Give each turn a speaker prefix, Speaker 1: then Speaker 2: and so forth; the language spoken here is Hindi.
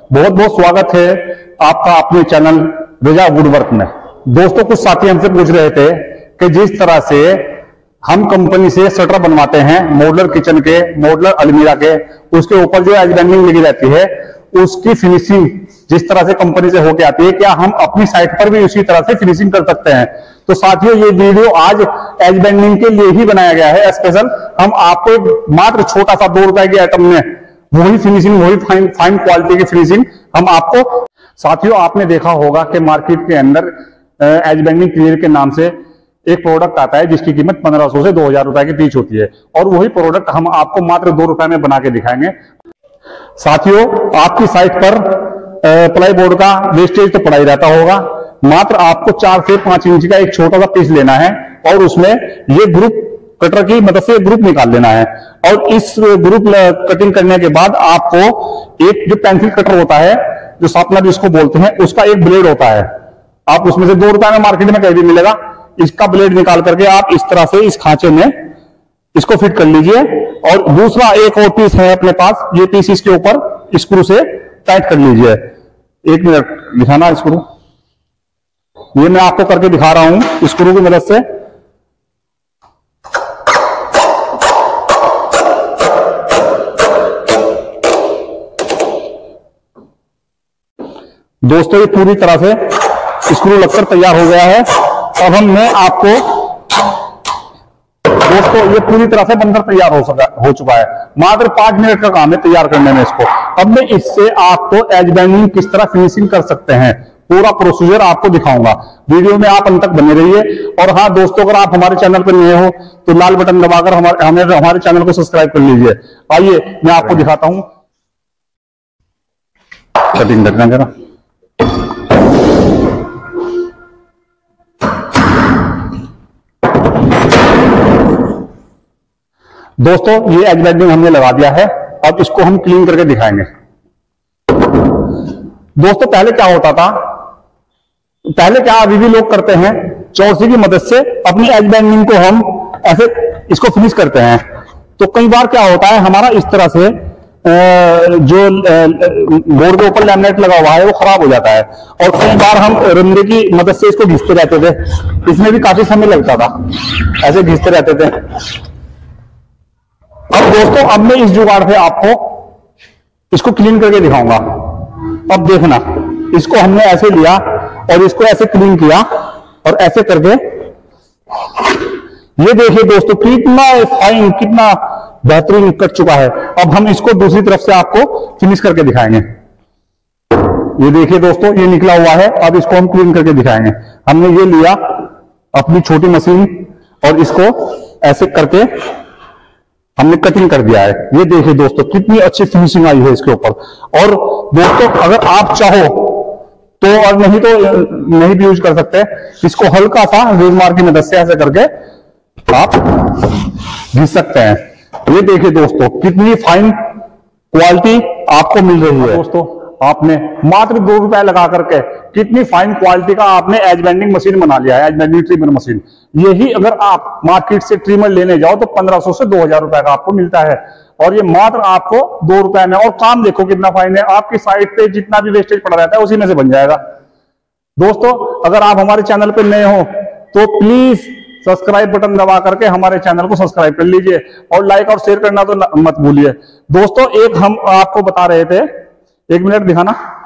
Speaker 1: बहुत बहुत स्वागत है आपका अपने चैनल रजा वुडवर्क में। दोस्तों, कुछ साथी हमसे पूछ रहे थे कि जिस तरह से हम कंपनी से शटर बनवाते हैं मॉड्यूलर किचन के, मॉड्यूलर अलमीरा के, उसके ऊपर जो एज बैंडिंग लगी रहती है उसकी फिनिशिंग जिस तरह से कंपनी से होके आती है, क्या हम अपनी साइट पर भी उसी तरह से फिनिशिंग कर सकते हैं? तो साथियों, ये वीडियो आज एज बैंडिंग के लिए ही बनाया गया है स्पेशल। हम आपको मात्र छोटा सा 2 रुपए के आइटम में वही फिनिशिंग, वही फाइन क्वालिटी की फिनिशिंग हम आपको। साथियों, आपने देखा होगा कि मार्केट के अंदर एज बैंडिंग क्लियर के नाम से एक प्रोडक्ट आता है जिसकी कीमत 1500 से 2000 रुपए के बीच होती है, और वही प्रोडक्ट हम आपको मात्र 2 रुपए में बना के दिखाएंगे। साथियों, आपकी साइट पर प्लाई बोर्ड का वेस्टेज तो पड़ा ही रहता होगा। मात्र आपको 4 से 5 इंच का एक छोटा सा पीस लेना है और उसमें ये ग्रुप कटर की मदद से ग्रुप निकाल लेना है, और इस ग्रुप कटिंग करने के बाद आपको एक जो पेंसिल कटर होता है, जो शार्पनर जिसको बोलते हैं, उसका एक ब्लेड होता है। आप उसमें से 2 रुपए में मार्केट में कहीं भी मिलेगा। इसका ब्लेड निकाल करके आप इस तरह से इस खांचे में इसको फिट कर लीजिए, और दूसरा एक और पीस है अपने पास, ये पीस इसके ऊपर स्क्रू से टाइट कर लीजिए। 1 मिनट दिखाना स्क्रू, ये मैं आपको करके दिखा रहा हूं स्क्रू की मदद से। दोस्तों, ये पूरी तरह से स्क्रू लगकर तैयार हो गया है। अब मैं आपको दोस्तों, ये पूरी तरह से बनकर तैयार हो चुका है। मात्र 5 मिनट का काम है तैयार करने में इसको। अब मैं इससे आपको एज बैंडिंग किस तरह फिनिशिंग कर सकते हैं पूरा प्रोसीजर आपको दिखाऊंगा। वीडियो में आप अंत तक बने रहिए। और हाँ दोस्तों, अगर आप हमारे चैनल पर नए हो तो लाल बटन दबाकर हमारे चैनल को सब्सक्राइब कर लीजिए। आइए मैं आपको दिखाता हूं कटिंग करना जरा। दोस्तों, ये एज बैंडिंग हमने लगा दिया है। अब इसको हम क्लीन करके दिखाएंगे। दोस्तों, पहले क्या होता था, पहले क्या अभी भी लोग करते हैं, चौरसी की मदद से अपनी एज बैंडिंग को हम ऐसे इसको फिनिश करते हैं। तो कई बार क्या होता है, हमारा इस तरह से जो बोर्ड के ऊपर लैमिनेट लगा हुआ है वो खराब हो जाता है, और कई बार हम रंधे की मदद से इसको घिसते रहते थे। इसमें भी काफी समय लगता था, ऐसे घिसते रहते थे। अब दोस्तों, अब मैं इस जुगाड़ से आपको इसको क्लीन करके दिखाऊंगा। अब देखना, इसको हमने ऐसे लिया और इसको ऐसे क्लीन किया और ऐसे करके ये देखिए दोस्तों, कितना फाइन, कितना बेहतरीन कट चुका है। अब हम इसको दूसरी तरफ से आपको फिनिश करके दिखाएंगे। ये देखिए दोस्तों, ये निकला हुआ है। अब इसको हम क्लीन करके दिखाएंगे। हमने ये लिया अपनी छोटी मशीन और इसको ऐसे करके हमने कटिंग कर दिया है। ये देखिए दोस्तों, कितनी अच्छी फिनिशिंग आई है इसके ऊपर। और दोस्तों, अगर आप चाहो तो, और नहीं तो नहीं भी यूज कर सकते, इसको हल्का सा रेज मार की मदद से ऐसे करके आप घिस सकते हैं। ये देखिए दोस्तों, कितनी फाइन क्वालिटी आपको मिल रही है। दोस्तों, आपने मात्र 2 रुपए लगा करके कितनी फाइन क्वालिटी का आपने एज बैंडिंग मशीन बना लिया है, एज बैंडिंग ट्रिमर मशीन। यही अगर आप मार्केट से ट्रिमर लेने जाओ तो 1500 से 2000 रुपए का आपको मिलता है, और ये मात्र आपको 2 रुपए में। और काम देखो कितना फाइन है, आपकी साइट पे जितना भी वेस्टेज पड़ा रहता है उसी में से बन जाएगा। दोस्तों, अगर आप हमारे चैनल पे नए हो तो प्लीज सब्सक्राइब बटन दबा करके हमारे चैनल को सब्सक्राइब कर लीजिए, और लाइक और शेयर करना तो मत भूलिए। दोस्तों, एक हम आपको बता रहे थे, 1 मिनट दिखाना।